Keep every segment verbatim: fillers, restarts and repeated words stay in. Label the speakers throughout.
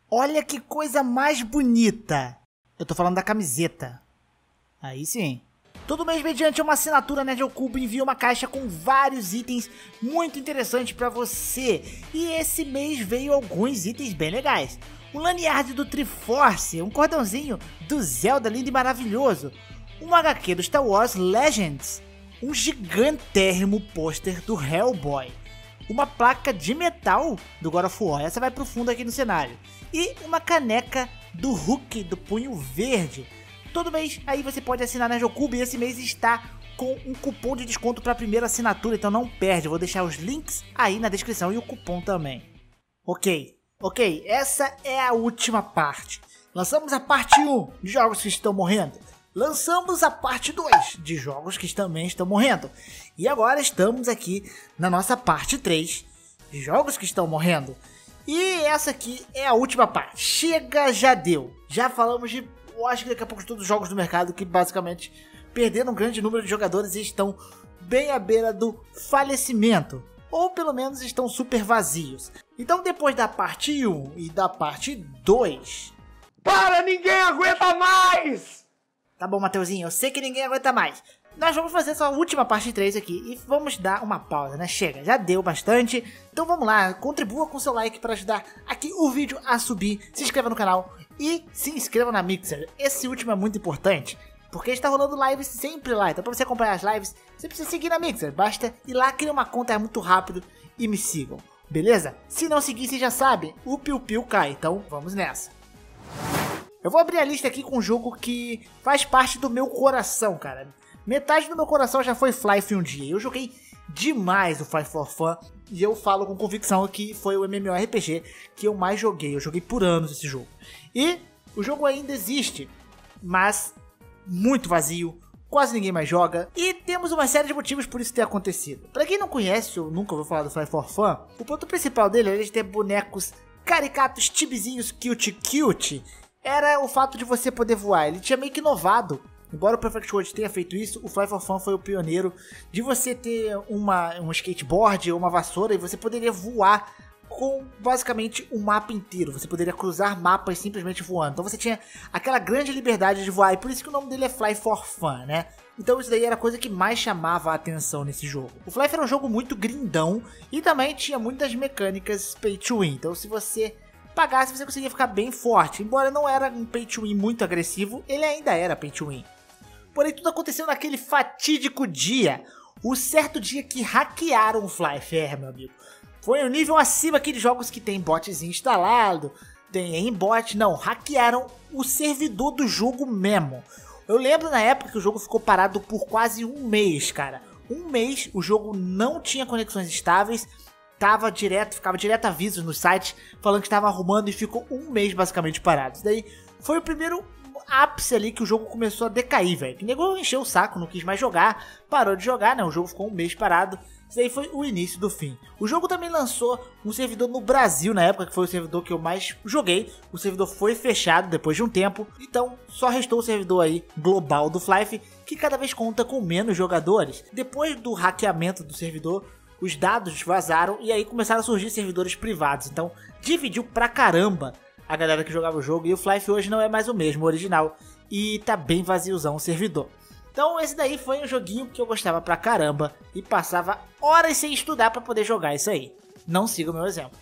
Speaker 1: Olha que coisa mais bonita. Eu tô falando da camiseta. Aí sim. Todo mês, mediante uma assinatura, Nerd ao Cubo envia uma caixa com vários itens muito interessantes pra você. E esse mês veio alguns itens bem legais. Um lanyard do Triforce, um cordãozinho do Zelda lindo e maravilhoso, um agá quê do Star Wars Legends, um gigantérrimo pôster do Hellboy, uma placa de metal do God of War, essa vai pro fundo aqui no cenário, e uma caneca do Hulk do Punho Verde. Todo mês aí você pode assinar Nerd ao Cubo e esse mês está com um cupom de desconto para a primeira assinatura, então não perde, eu vou deixar os links aí na descrição e o cupom também. Ok, ok, essa é a última parte. Lançamos a parte um de jogos que estão morrendo. Lançamos a parte dois de jogos que também estão morrendo. E agora estamos aqui na nossa parte três de jogos que estão morrendo. E essa aqui é a última parte. Chega, já deu. Já falamos de, eu acho que daqui a pouco, de todos os jogos do mercado que basicamente perderam um grande número de jogadores e estão bem à beira do falecimento. Ou pelo menos estão super vazios. Então depois da parte um e da parte dois...
Speaker 2: Para, ninguém aguenta mais!
Speaker 1: Tá bom, Mateuzinho, eu sei que ninguém aguenta mais. Nós vamos fazer essa última parte três aqui e vamos dar uma pausa, né? Chega, já deu bastante. Então vamos lá, contribua com seu like para ajudar aqui o vídeo a subir. Se inscreva no canal e se inscreva na Mixer. Esse último é muito importante, porque está rolando lives sempre lá. Então para você acompanhar as lives, você precisa seguir na Mixer. Basta ir lá, criar uma conta, é muito rápido e me sigam, beleza? Se não seguir, você já sabe, o piu-piu cai. Então vamos nessa. Eu vou abrir a lista aqui com um jogo que faz parte do meu coração, cara. Metade do meu coração já foi Flyff um dia. Eu joguei demais o Flyff for Fun e eu falo com convicção que foi o MMORPG que eu mais joguei. Eu joguei por anos esse jogo. E o jogo ainda existe, mas muito vazio, quase ninguém mais joga. E temos uma série de motivos por isso ter acontecido. Pra quem não conhece ou nunca ouviu falar do Flyff for Fun, o ponto principal dele é de ter bonecos caricatos, tibizinhos, cute, cute. Era o fato de você poder voar. Ele tinha meio que inovado. Embora o Perfect World tenha feito isso, o Flyff for Fun foi o pioneiro de você ter uma, um skateboard ou uma vassoura e você poderia voar com basicamente um mapa inteiro. Você poderia cruzar mapas simplesmente voando. Então você tinha aquela grande liberdade de voar e por isso que o nome dele é Flyff for Fun, né? Então isso daí era a coisa que mais chamava a atenção nesse jogo. O Flyff era um jogo muito grindão e também tinha muitas mecânicas pay to win. Então se você pagasse, você conseguia ficar bem forte. Embora não era um pay to win muito agressivo, ele ainda era pay to win. Porém, tudo aconteceu naquele fatídico dia. O certo dia que hackearam o Flyff, é, meu amigo. Foi um nível acima aqui de jogos que tem bots instalado, tem aimbot. Não, hackearam o servidor do jogo mesmo. Eu lembro na época que o jogo ficou parado por quase um mês, cara. Um mês o jogo não tinha conexões estáveis. Tava direto, ficava direto avisos no site falando que estava arrumando e ficou um mês basicamente parado. Isso daí foi o primeiro ápice ali que o jogo começou a decair, velho. Que negócio encheu o saco, não quis mais jogar, parou de jogar, né? O jogo ficou um mês parado. Isso daí foi o início do fim. O jogo também lançou um servidor no Brasil na época, que foi o servidor que eu mais joguei. O servidor foi fechado depois de um tempo, então só restou o servidor aí global do Flyff, que cada vez conta com menos jogadores. Depois do hackeamento do servidor, os dados vazaram e aí começaram a surgir servidores privados. Então dividiu pra caramba a galera que jogava o jogo. E o Flyff hoje não é mais o mesmo, o original. E tá bem vaziozão o servidor. Então esse daí foi um joguinho que eu gostava pra caramba. E passava horas sem estudar pra poder jogar isso aí. Não siga o meu exemplo.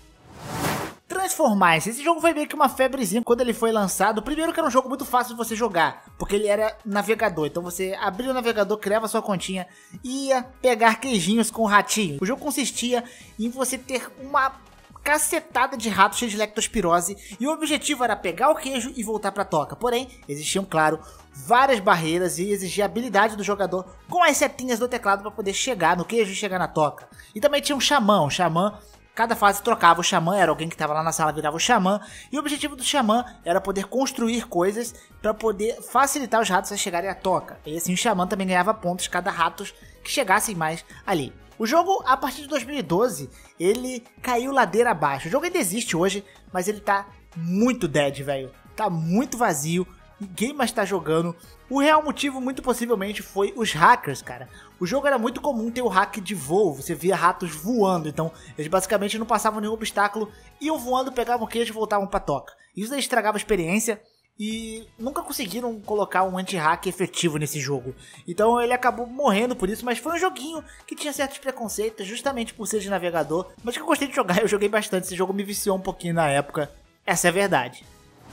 Speaker 1: Transformice. Esse jogo foi meio que uma febrezinha quando ele foi lançado. Primeiro que era um jogo muito fácil de você jogar, porque ele era navegador. Então você abria o navegador, criava sua continha e ia pegar queijinhos com o ratinho. O jogo consistia em você ter uma cacetada de ratos cheios de lectospirose e o objetivo era pegar o queijo e voltar pra toca. Porém, existiam, claro, várias barreiras e exigia a habilidade do jogador com as setinhas do teclado para poder chegar no queijo e chegar na toca. E também tinha um xamã, um xamã. Cada fase trocava o xamã, era alguém que estava lá na sala, virava o xamã. E o objetivo do xamã era poder construir coisas para poder facilitar os ratos a chegarem à toca. E assim o xamã também ganhava pontos cada ratos que chegassem mais ali. O jogo, a partir de dois mil e doze, ele caiu ladeira abaixo. O jogo ainda existe hoje, mas ele tá muito dead, velho. Tá muito vazio. Ninguém mais tá jogando. O real motivo, muito possivelmente, foi os hackers, cara. O jogo era muito comum ter o hack de voo. Você via ratos voando. Então, eles basicamente não passavam nenhum obstáculo. Iam voando, pegavam queijo e voltavam pra toca. Isso daí estragava a experiência e nunca conseguiram colocar um anti-hack efetivo nesse jogo. Então ele acabou morrendo por isso, mas foi um joguinho que tinha certos preconceitos, justamente por ser de navegador, mas que eu gostei de jogar, eu joguei bastante, esse jogo me viciou um pouquinho na época, essa é a verdade.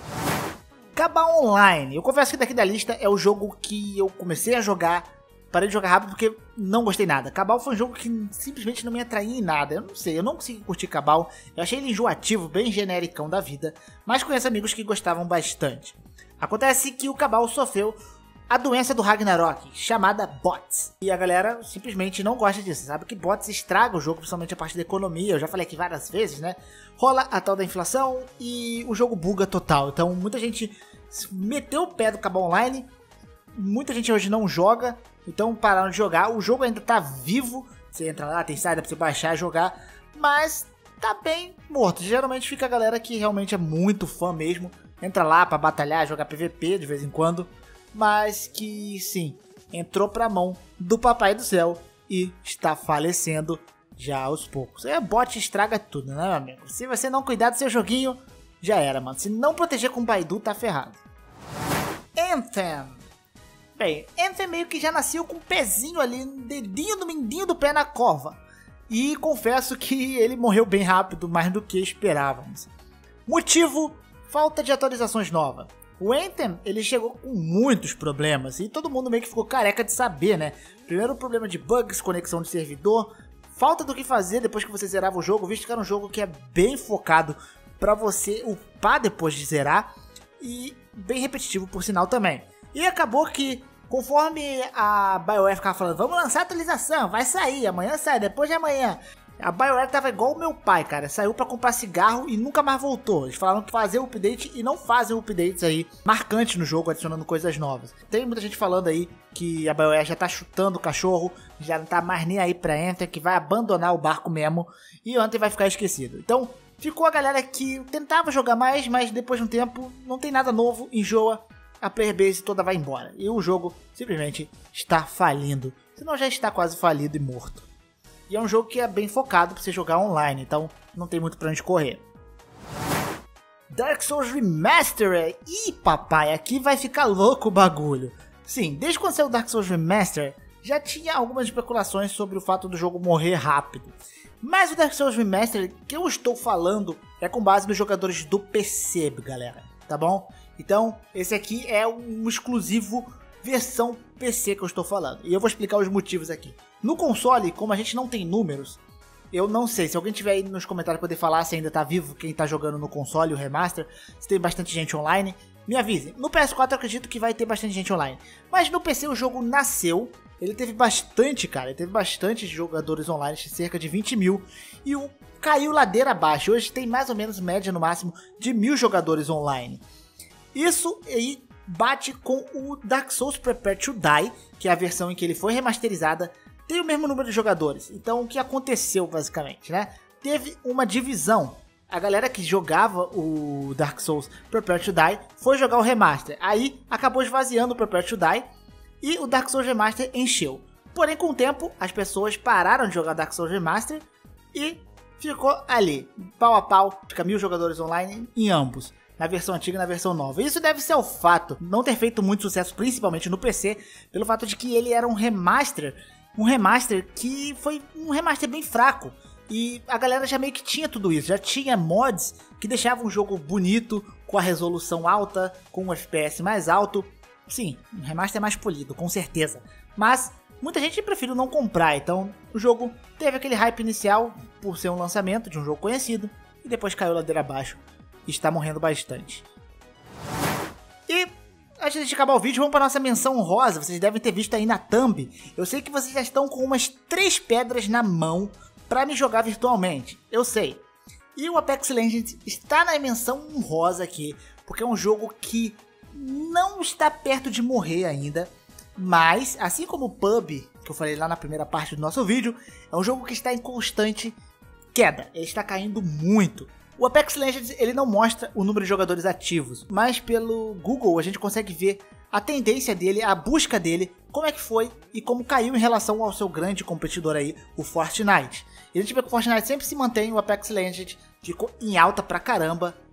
Speaker 1: Cabal Online, eu confesso que daqui da lista é o jogo que eu comecei a jogar, parei de jogar rápido porque não gostei nada. Cabal foi um jogo que simplesmente não me atraía em nada. Eu não sei, eu não consegui curtir Cabal. Eu achei ele enjoativo, bem genericão da vida. Mas conheço amigos que gostavam bastante. Acontece que o Cabal sofreu a doença do Ragnarok, chamada bots. E a galera simplesmente não gosta disso. Sabe que bots estragam o jogo, principalmente a parte da economia. Eu já falei aqui várias vezes, né? Rola a tal da inflação e o jogo buga total. Então muita gente meteu o pé do Cabal Online. Muita gente hoje não joga. Então pararam de jogar, o jogo ainda tá vivo, você entra lá, tem saída pra você baixar e jogar, mas tá bem morto. Geralmente fica a galera que realmente é muito fã mesmo, entra lá pra batalhar, jogar P V P de vez em quando, mas que sim, entrou pra mão do Papai do Céu e está falecendo já aos poucos. É, bot estraga tudo, né, meu amigo? Se você não cuidar do seu joguinho, já era, mano. Se não proteger com o Baidu, tá ferrado. Anthem. Bem, Anthem meio que já nasceu com um pezinho ali, um dedinho do mindinho do pé na cova. E confesso que ele morreu bem rápido, mais do que esperávamos. Motivo, falta de atualizações novas. O Anthem, ele chegou com muitos problemas e todo mundo meio que ficou careca de saber, né? Primeiro o problema de bugs, conexão de servidor, falta do que fazer depois que você zerava o jogo, visto que era um jogo que é bem focado pra você upar depois de zerar e bem repetitivo por sinal também. E acabou que conforme a BioWare ficava falando, vamos lançar a atualização, vai sair, amanhã sai, depois de amanhã. A BioWare tava igual o meu pai, cara, saiu pra comprar cigarro e nunca mais voltou. Eles falaram que fazer o update e não fazem updates aí marcantes no jogo, adicionando coisas novas. Tem muita gente falando aí que a BioWare já tá chutando o cachorro, já não tá mais nem aí pra Anthem, que vai abandonar o barco mesmo e o Anthem vai ficar esquecido. Então ficou a galera que tentava jogar mais, mas depois de um tempo não tem nada novo, enjoa. A player base toda vai embora e o jogo simplesmente está falindo, senão já está quase falido e morto. E é um jogo que é bem focado para você jogar online, então não tem muito pra onde correr. Dark Souls Remastered, ih papai, aqui vai ficar louco o bagulho. Sim, desde quando saiu o Dark Souls Remastered, já tinha algumas especulações sobre o fato do jogo morrer rápido. Mas o Dark Souls Remastered que eu estou falando é com base nos jogadores do P C, galera, tá bom? Então, esse aqui é um exclusivo versão P C que eu estou falando. E eu vou explicar os motivos aqui. No console, como a gente não tem números, eu não sei. Se alguém tiver aí nos comentários poder falar se ainda tá vivo quem tá jogando no console, o remaster, se tem bastante gente online, me avise. No P S quatro eu acredito que vai ter bastante gente online. Mas no P C o jogo nasceu, ele teve bastante, cara. Ele teve bastante jogadores online, cerca de vinte mil. E o caiu ladeira abaixo. Hoje tem mais ou menos média no máximo de mil jogadores online. Isso aí bate com o Dark Souls Prepare to Die, que é a versão em que ele foi remasterizada, tem o mesmo número de jogadores. Então o que aconteceu basicamente, né? Teve uma divisão. A galera que jogava o Dark Souls Prepare to Die foi jogar o remaster. Aí acabou esvaziando o Prepare to Die e o Dark Souls Remaster encheu. Porém, com o tempo, as pessoas pararam de jogar Dark Souls Remaster e ficou ali, pau a pau, fica mil jogadores online em ambos. Na versão antiga e na versão nova. Isso deve ser o fato não ter feito muito sucesso, principalmente no P C, pelo fato de que ele era um remaster, um remaster que foi um remaster bem fraco. E a galera já meio que tinha tudo isso, já tinha mods que deixavam o jogo bonito, com a resolução alta, com um F P S mais alto. Sim, um remaster mais polido, com certeza. Mas muita gente preferiu não comprar, então o jogo teve aquele hype inicial por ser um lançamento de um jogo conhecido, e depois caiu ladeira abaixo. Está morrendo bastante. E antes de acabar o vídeo, vamos para nossa menção honrosa. Vocês devem ter visto aí na thumb. Eu sei que vocês já estão com umas três pedras na mão para me jogar virtualmente. Eu sei. E o Apex Legends está na menção honrosa aqui, porque é um jogo que não está perto de morrer ainda. Mas, assim como o P U B G, que eu falei lá na primeira parte do nosso vídeo, é um jogo que está em constante queda. Ele está caindo muito. O Apex Legends ele não mostra o número de jogadores ativos, mas pelo Google a gente consegue ver a tendência dele, a busca dele, como é que foi e como caiu em relação ao seu grande competidor aí, o Fortnite. E a gente vê que o Fortnite sempre se mantém, o Apex Legends ficou em alta pra caramba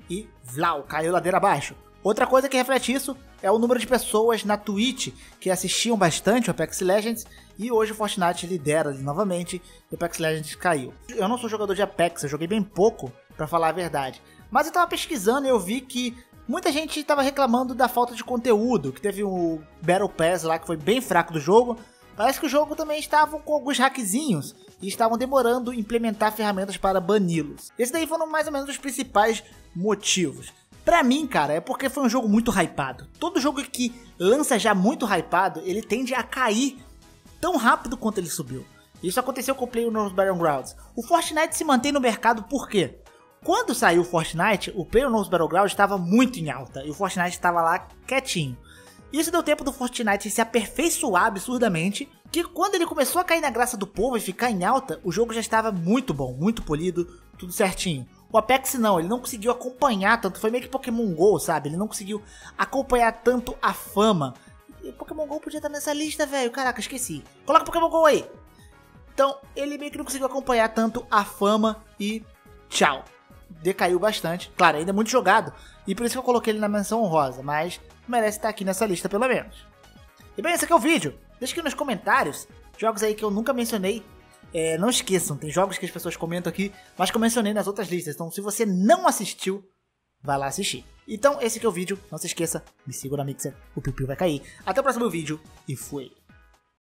Speaker 1: e vlau, caiu ladeira abaixo. Outra coisa que reflete isso é o número de pessoas na Twitch que assistiam bastante o Apex Legends, e hoje o Fortnite lidera novamente e o Apex Legends caiu. Eu não sou jogador de Apex, eu joguei bem pouco, pra falar a verdade, mas eu tava pesquisando e eu vi que muita gente tava reclamando da falta de conteúdo, que teve o Battle Pass lá que foi bem fraco do jogo. Parece que o jogo também estava com alguns hackzinhos e estavam demorando em implementar ferramentas para bani-los. Esses daí foram mais ou menos os principais motivos. Pra mim, cara, é porque foi um jogo muito hypado. Todo jogo que lança já muito hypado, ele tende a cair tão rápido quanto ele subiu. Isso aconteceu com o PlayerUnknown's Battlegrounds. O Fortnite se mantém no mercado por quê? Quando saiu o Fortnite, o PlayerUnknown's Battlegrounds estava muito em alta e o Fortnite estava lá quietinho. Isso deu tempo do Fortnite se aperfeiçoar absurdamente, que quando ele começou a cair na graça do povo e ficar em alta, o jogo já estava muito bom, muito polido, tudo certinho. O Apex não, ele não conseguiu acompanhar tanto, foi meio que Pokémon GO, sabe? Ele não conseguiu acompanhar tanto a fama. E Pokémon GO podia estar nessa lista, velho, caraca, esqueci. Coloca Pokémon GO aí! Então, ele meio que não conseguiu acompanhar tanto a fama e tchau. Decaiu bastante, claro, ainda é muito jogado, e por isso que eu coloquei ele na menção honrosa, mas merece estar aqui nessa lista pelo menos. E bem, esse aqui é o vídeo. Deixa aqui nos comentários jogos aí que eu nunca mencionei. É, não esqueçam, tem jogos que as pessoas comentam aqui, mas que eu mencionei nas outras listas. Então se você não assistiu, vai lá assistir. Então esse aqui é o vídeo, não se esqueça, me siga na Mixer, o piu-piu vai cair. Até o próximo vídeo e fui!